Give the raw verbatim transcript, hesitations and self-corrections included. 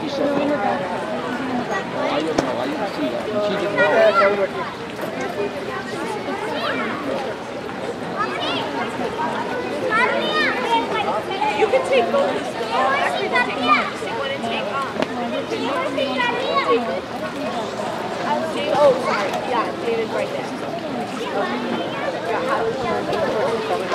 She said, no, I didn't know. I didn't see that. She didn't know. You can take both. Actually, take one. Take one and take off. Oh, sorry. Yeah, David's right there. Yeah,